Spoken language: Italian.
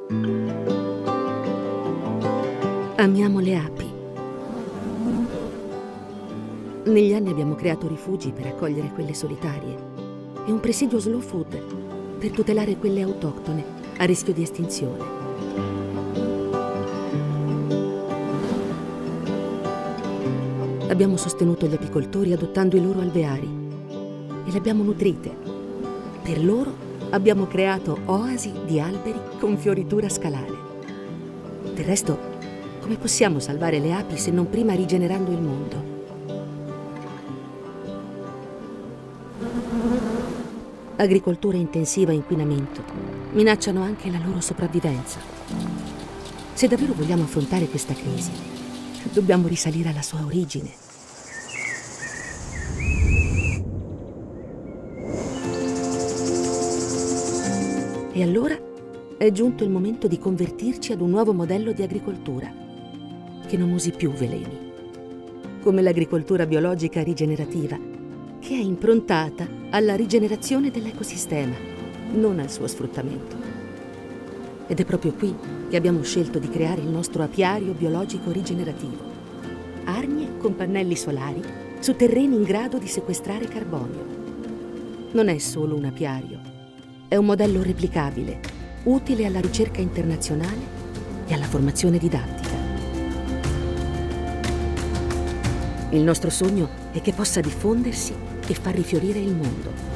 Amiamo le api. Negli anni abbiamo creato rifugi per accogliere quelle solitarie e un presidio slow food per tutelare quelle autoctone a rischio di estinzione. Abbiamo sostenuto gli apicoltori adottando i loro alveari e le abbiamo nutrite. Per loro abbiamo creato oasi di alberi con fioritura scalare. Del resto, come possiamo salvare le api se non prima rigenerando il mondo? Agricoltura intensiva e inquinamento minacciano anche la loro sopravvivenza. Se davvero vogliamo affrontare questa crisi, dobbiamo risalire alla sua origine. E allora è giunto il momento di convertirci ad un nuovo modello di agricoltura, che non usi più veleni, come l'agricoltura biologica rigenerativa, che è improntata alla rigenerazione dell'ecosistema, non al suo sfruttamento. Ed è proprio qui che abbiamo scelto di creare il nostro apiario biologico rigenerativo. Arnie con pannelli solari su terreni in grado di sequestrare carbonio. Non è solo un apiario, è un modello replicabile, utile alla ricerca internazionale e alla formazione didattica. Il nostro sogno è che possa diffondersi e far rifiorire il mondo.